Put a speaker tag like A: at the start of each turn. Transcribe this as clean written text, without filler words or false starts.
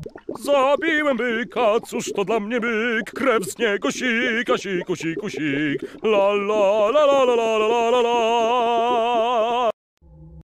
A: Zabiłem byka, cóż to dla mnie byk, krew z niego sika, siku, siku, sik. La la la la la la la la la.